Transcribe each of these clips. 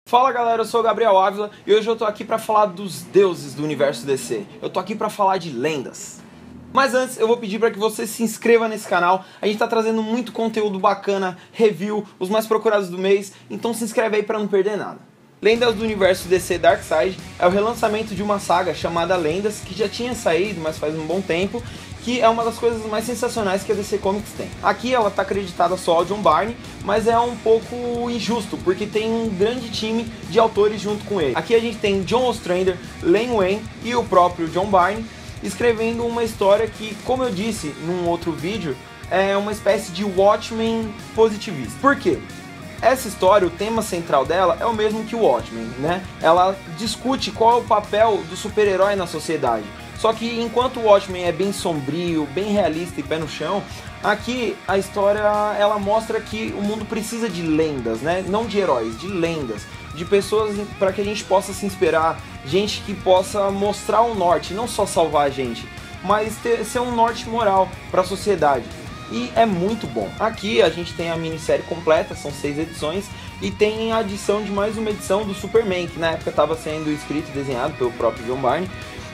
Fala galera, eu sou o Gabriel Ávila e hoje eu tô aqui pra falar dos deuses do universo DC. Eu tô aqui pra falar de lendas. Mas antes eu vou pedir para que você se inscreva nesse canal. A gente tá trazendo muito conteúdo bacana, review, os mais procurados do mês, então se inscreve aí pra não perder nada. Lendas do universo DC Darkseid é o relançamento de uma saga chamada Lendas, que já tinha saído, mas faz um bom tempo, que é uma das coisas mais sensacionais que a DC Comics tem. Aqui ela está acreditada só ao John Byrne, mas é um pouco injusto, porque tem um grande time de autores junto com ele. Aqui a gente tem John Ostrander, Len Wein e o próprio John Byrne, escrevendo uma história que, como eu disse num outro vídeo, é uma espécie de Watchmen positivista. Por quê? Essa história, o tema central dela é o mesmo que o Watchmen, né? Ela discute qual é o papel do super-herói na sociedade. Só que enquanto o Watchmen é bem sombrio, bem realista e pé no chão, aqui a história ela mostra que o mundo precisa de lendas, né? Não de heróis, de lendas, de pessoas para que a gente possa se inspirar, gente que possa mostrar o norte, não só salvar a gente, mas ser um norte moral para a sociedade. E é muito bom. Aqui a gente tem a minissérie completa, são 6 edições, e tem a adição de mais uma edição do Superman, que na época estava sendo escrito e desenhado pelo próprio John Byrne.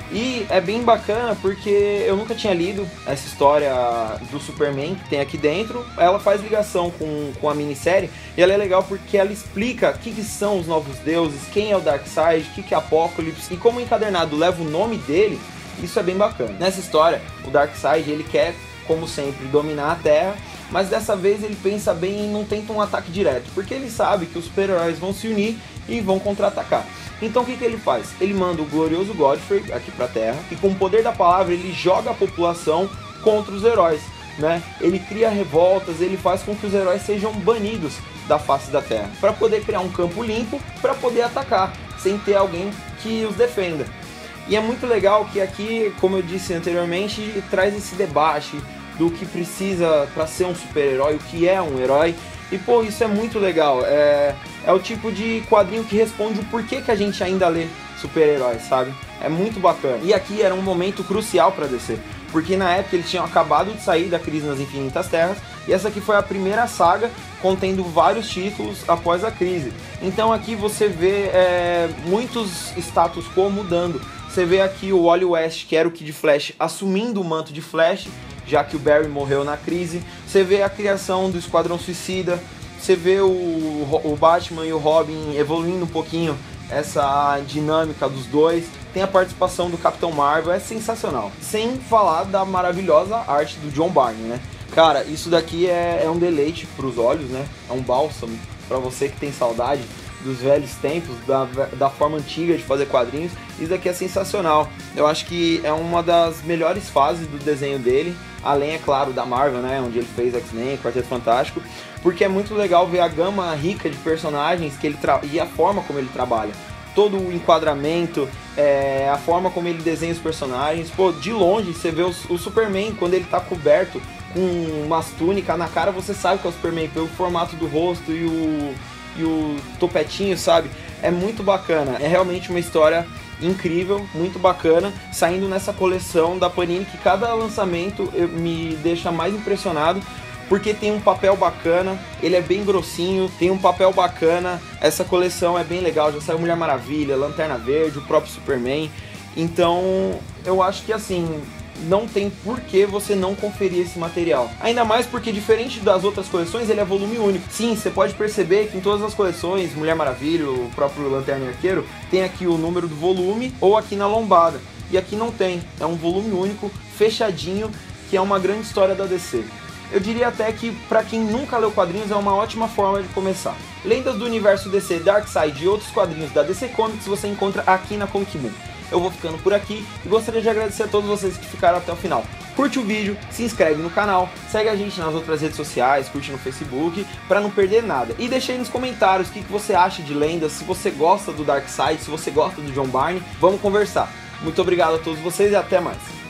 E é bem bacana porque eu nunca tinha lido essa história do Superman que tem aqui dentro. Ela faz ligação com a minissérie e ela é legal porque ela explica o que são os novos deuses, quem é o Darkseid, o que é Apokolips, e como o encadernado leva o nome dele, isso é bem bacana. Nessa história, o Darkseid ele quer, como sempre, dominar a Terra, mas dessa vez ele pensa bem e não tenta um ataque direto, porque ele sabe que os super-heróis vão se unir e vão contra-atacar. Então o que ele faz? Ele manda o glorioso Godfrey aqui pra Terra, e com o poder da palavra ele joga a população contra os heróis, né? Ele cria revoltas, ele faz com que os heróis sejam banidos da face da Terra, para poder criar um campo limpo, para poder atacar, sem ter alguém que os defenda. E é muito legal que aqui, como eu disse anteriormente, traz esse debate do que precisa para ser um super-herói, o que é um herói. E pô, isso é muito legal, é o tipo de quadrinho que responde o porquê que a gente ainda lê super-heróis, sabe? É muito bacana. E aqui era um momento crucial para DC, porque na época eles tinham acabado de sair da Crise nas Infinitas Terras, e essa aqui foi a primeira saga contendo vários títulos após a crise. Então aqui você vê muitos status quo mudando. Você vê aqui o Wally West, que era o Kid Flash, assumindo o manto de Flash, já que o Barry morreu na crise. Você vê a criação do Esquadrão Suicida, você vê o Batman e o Robin evoluindo um pouquinho essa dinâmica dos dois. Tem a participação do Capitão Marvel, é sensacional. Sem falar da maravilhosa arte do John Byrne, né? Cara, isso daqui é um deleite para os olhos, né? É um bálsamo para você que tem saudade dos velhos tempos, da forma antiga de fazer quadrinhos. Isso daqui é sensacional. Eu acho que é uma das melhores fases do desenho dele, além, é claro, da Marvel, né, onde ele fez X-Men, Quarteto Fantástico, porque é muito legal ver a gama rica de personagens que ele e a forma como ele trabalha. Todo o enquadramento, a forma como ele desenha os personagens. Pô, de longe você vê o Superman, quando ele tá coberto com umas túnicas na cara, você sabe que é o Superman, pelo formato do rosto e o topetinho, sabe? É muito bacana, é realmente uma história incrível, muito bacana, saindo nessa coleção da Panini, que cada lançamento me deixa mais impressionado, porque tem um papel bacana, ele é bem grossinho, tem um papel bacana, essa coleção é bem legal, já saiu Mulher Maravilha, Lanterna Verde, o próprio Superman, então eu acho que assim, não tem por que você não conferir esse material. Ainda mais porque, diferente das outras coleções, ele é volume único. Sim, você pode perceber que em todas as coleções, Mulher Maravilha, o próprio Lanterna Arqueiro, tem aqui o número do volume ou aqui na lombada. E aqui não tem, é um volume único, fechadinho, que é uma grande história da DC. Eu diria até que, para quem nunca leu quadrinhos, é uma ótima forma de começar. Lendas do universo DC, Darkseid e outros quadrinhos da DC Comics você encontra aqui na Comic Moon. Eu vou ficando por aqui e gostaria de agradecer a todos vocês que ficaram até o final. Curte o vídeo, se inscreve no canal, segue a gente nas outras redes sociais, curte no Facebook, para não perder nada. E deixa aí nos comentários o que você acha de Lendas, se você gosta do Darkseid, se você gosta do John Byrne, vamos conversar. Muito obrigado a todos vocês e até mais.